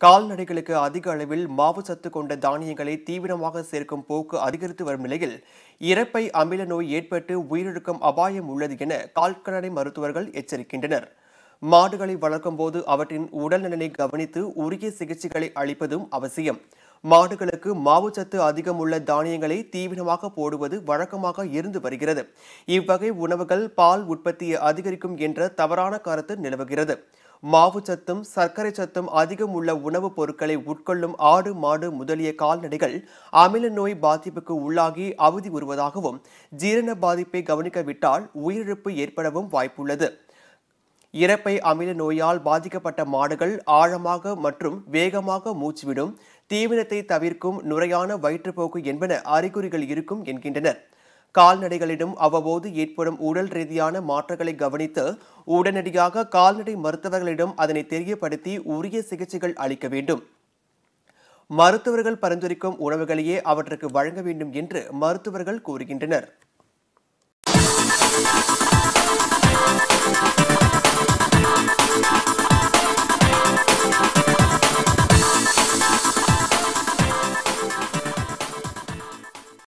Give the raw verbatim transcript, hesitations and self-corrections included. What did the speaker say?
கால்நடைகளுக்கு அதிக அளவில் மாவுச்சத்து கொண்ட தானியங்களை தீவிரமாக சேர்க்கும் போக்கு அதிகரித்து வரும் நிலையில் இரைப்பை அமில நோய் ஏற்பட்டு உயிரிழக்கும் அபாயம் உள்ளது என கால்நடை மருத்துவர்கள் எச்சரிக்கின்றனர். மாடுகளை வளர்க்கும் போது அவற்றின் உடல்நலனை கவனித்து உரிய சிகிச்சைகளை அளிப்பதும் அவசியம். மாடுகளுக்கு மாவுச்சத்து அதிகம் உள்ள தானியங்களை தீவிரமாக போடுவது வழக்கமாக இருந்து வருகிறது. இவ்வகை உணவுகள் பால் உற்பத்தியை அதிகரிக்கும் என்ற தவறான கருத்து நிலவுகிறது. மாவுச்சத்தும் சர்க்கரை சத்தும் அதிகம் உள்ள உணவுப் பொருட்களை உட்கொள்ளும் ஆடு மாடு முதலிய கால்நடைகள் அமில நோய் பாதிப்புக்கு உள்ளாகி அவதி உறுவதாகவும் ஜீரண பாதிப்பை கவனிக்கவிட்டால் உயிரிழப்பு ஏற்படவும் வாய்ப்புள்ளது. இரைப்பை அமில நோயால் பாதிக்கப்பட்ட மாடுகள் ஆழமாக மற்றும் வேகமாக மூச்சுவிடும், தீவனத்தை தவிர்க்கும், நுரையான வயிற்றுப்போக்கு என்பன அறிகுறிகள் இருக்கும் என்கின்றனர். கால்நடைகளிடம் அவ்வப்போது ஏற்படும் உடல் ரீதியான மாற்றங்களை கவனித்து உடனடியாக கால்நடை மருத்துவர்களிடம் அதனை தெரியப்படுத்தி உரிய சிகிச்சைகள் அளிக்க வேண்டும். மருத்துவர்கள் பரிந்துரைக்கும் உணவுகளையே அவற்றுக்கு வழங்க வேண்டும் என்று மருத்துவர்கள் கூறுகின்றனர்.